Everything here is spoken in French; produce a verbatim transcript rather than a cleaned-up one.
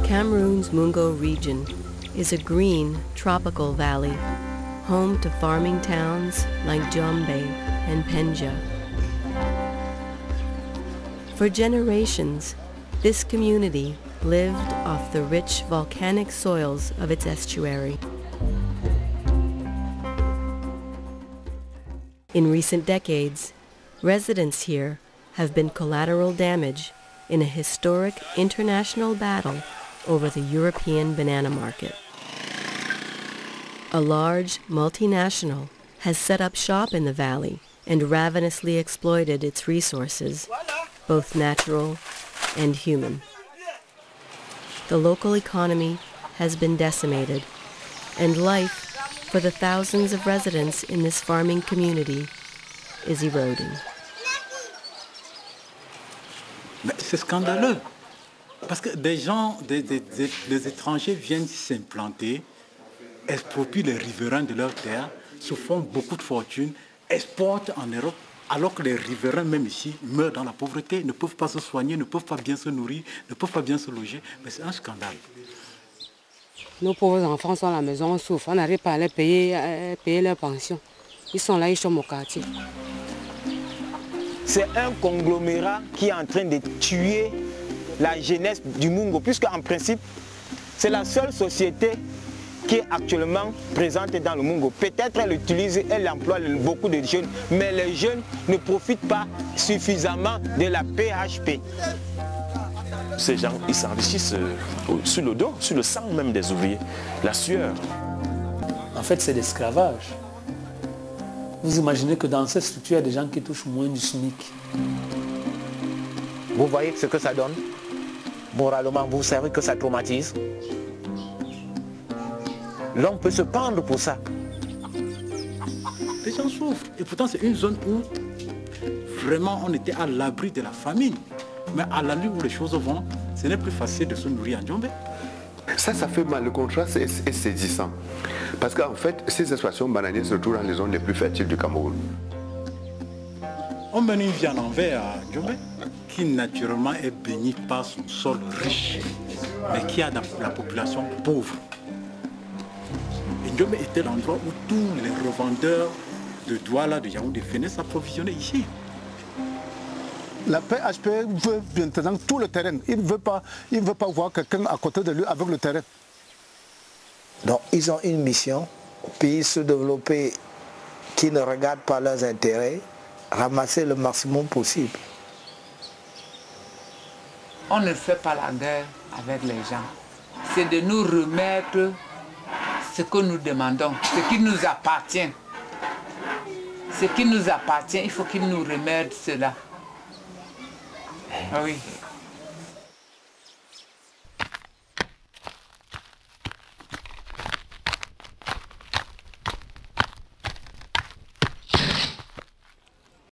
Cameroon's Mungo region is a green, tropical valley, home to farming towns like Jombe and Penja. For generations, this community lived off the rich volcanic soils of its estuary. In recent decades, residents here have been collateral damage in a historic international battle over the European banana market. A large multinational has set up shop in the valley and ravenously exploited its resources, both natural and human. The local economy has been decimated, and life for the thousands of residents in this farming community is eroding. C'est scandaleux, parce que des gens, des, des, des, des étrangers viennent s'implanter, exproprient les riverains de leurs terres, se font beaucoup de fortune, exportent en Europe, alors que les riverains, même ici, meurent dans la pauvreté, ne peuvent pas se soigner, ne peuvent pas bien se nourrir, ne peuvent pas bien se loger. Mais c'est un scandale. Nos pauvres enfants sont à la maison, on souffre, on n'arrive pas à les payer, à payer leur pension. Ils sont là, ils sont au quartier. C'est un conglomérat qui est en train de tuer la jeunesse du Mungo, puisque en principe, c'est la seule société qui est actuellement présente dans le Mungo. Peut-être elle utilise, elle emploie beaucoup de jeunes, mais les jeunes ne profitent pas suffisamment de la P H P. Ces gens, ils s'enrichissent sur le dos, sur le sang même des ouvriers, la sueur. En fait, c'est l'esclavage. Vous imaginez que dans cette structure, il y a des gens qui touchent moins du SMIC. Vous voyez ce que ça donne? Moralement, vous savez que ça traumatise. L'homme peut se pendre pour ça. Les gens souffrent. Et pourtant, c'est une zone où vraiment on était à l'abri de la famine. Mais à l'allure où les choses vont, ce n'est plus facile de se nourrir en Djombe. Ça, ça fait mal. Le contraste est, est saisissant. Parce qu'en fait, ces exploitations bananières se trouvent dans les zones les plus fertiles du Cameroun. On mène une vie en envers à Djombe, qui naturellement est bénie par son sol riche, mais qui a la population pauvre. Et Djombe était l'endroit où tous les revendeurs de Douala, de Yaoundé venaient s'approvisionner ici. La P H P veut maintenant tout le terrain. Il ne veut pas, il veut pas voir quelqu'un à côté de lui avec le terrain. Donc ils ont une mission, pays sous-développés qui ne regardent pas leurs intérêts, ramasser le maximum possible. On ne fait pas la guerre avec les gens. C'est de nous remettre ce que nous demandons, ce qui nous appartient. Ce qui nous appartient, il faut qu'ils nous remettent cela. Ah oui.